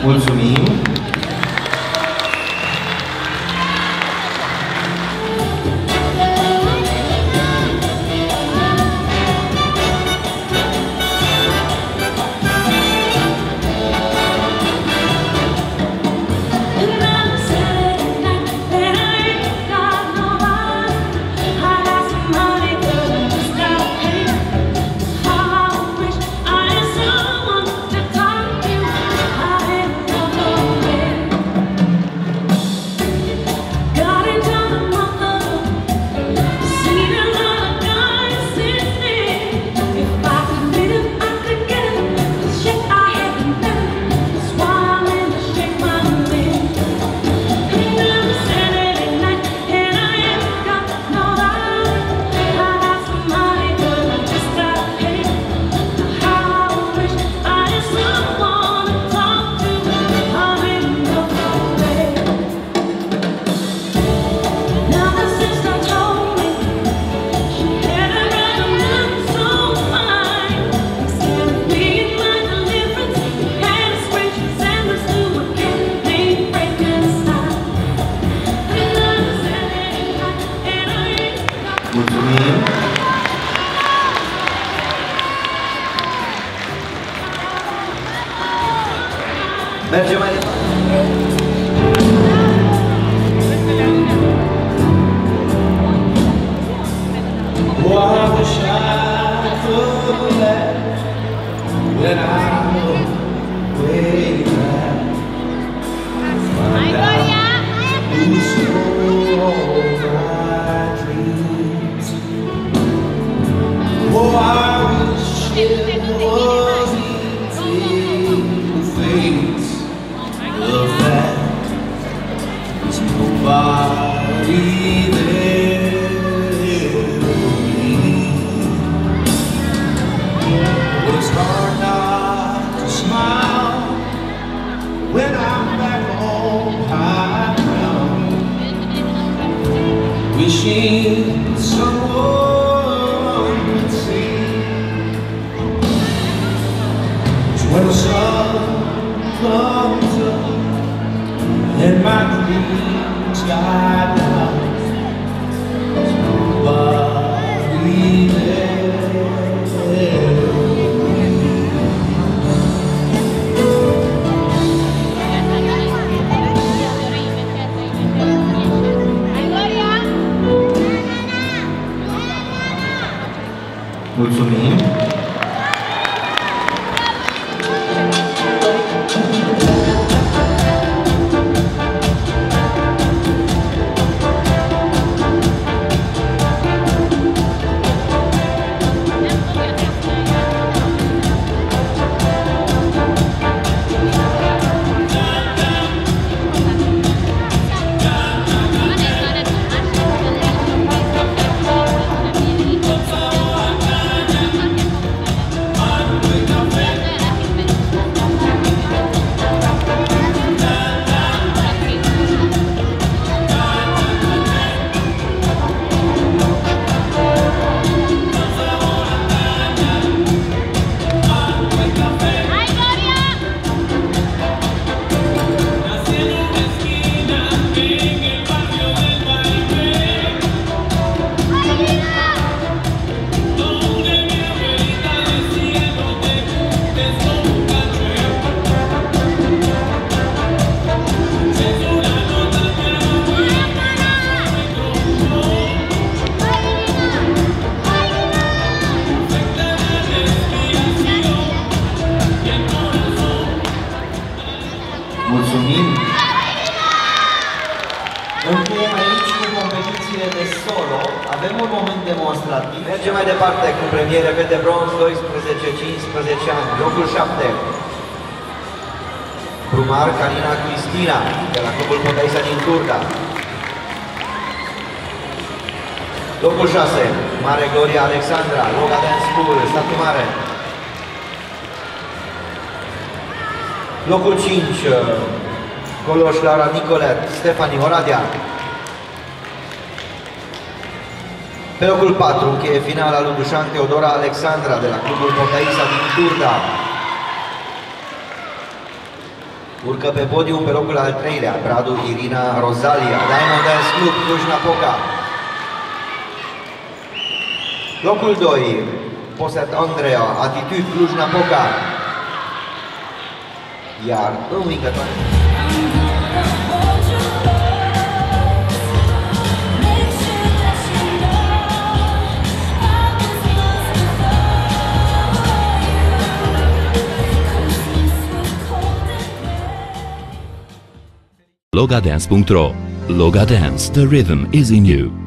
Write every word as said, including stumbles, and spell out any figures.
Mulțumim! Mulțumim! Mergem mai departe! Wishing someone would see when the sun comes up and my dreams die down. There's nobody there. Mulțumim! Mulțumim! Încheiem aici cu competițiile de solo. Avem un moment demonstrativ. Mergem mai departe cu premiere fete bronz doisprezece cincisprezece ani. Locul șapte. Brumar Carina Cristina, de la Clubul Potaisa din Turda. Locul șase. Mare Gloria Alexandra, Loga Dance School, Satu Mare. Locul cinci, Coloș Lara Nicolet, Stefani Oradea. Pe locul patru, încheie finala lui Dușan Teodora Alexandra de la Clubul Potaisa din Turda. Urcă pe podium pe locul al treilea, Bradu Irina Rosalia, Diamond Dance Club Cluj-Napoca. Locul doi, Poset Andrea, Attitude Cluj-Napoca. Iar învingătoare. logadance punct ro. Logadance, the rhythm is in you.